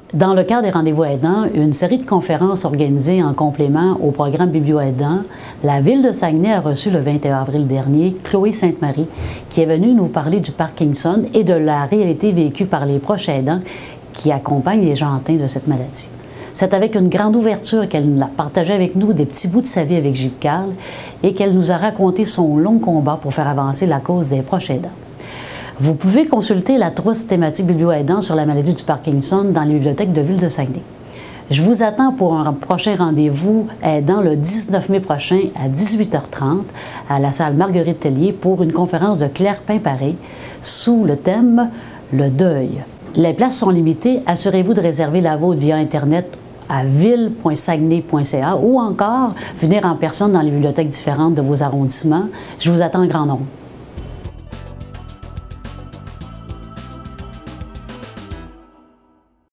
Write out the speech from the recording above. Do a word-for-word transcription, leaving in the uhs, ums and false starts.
Dans le cadre des rendez-vous aidants, une série de conférences organisées en complément au programme Biblio-aidant, la Ville de Saguenay a reçu le vingt et un avril dernier Chloé Sainte-Marie, qui est venue nous parler du Parkinson et de la réalité vécue par les proches aidants qui accompagnent les gens atteints de cette maladie. C'est avec une grande ouverture qu'elle a partagé avec nous des petits bouts de sa vie avec Gilles Carle et qu'elle nous a raconté son long combat pour faire avancer la cause des proches aidants. Vous pouvez consulter la trousse thématique Biblio-aidant sur la maladie du Parkinson dans les bibliothèques de Ville de Saguenay. Je vous attends pour un prochain rendez-vous aidant le dix-neuf mai prochain à dix-huit heures trente à la salle Marguerite Tellier pour une conférence de Claire Pimparé sous le thème « Le deuil ». Les places sont limitées. Assurez-vous de réserver la vôtre via Internet à ville point saguenay point c a ou encore venir en personne dans les bibliothèques différentes de vos arrondissements. Je vous attends en grand nombre.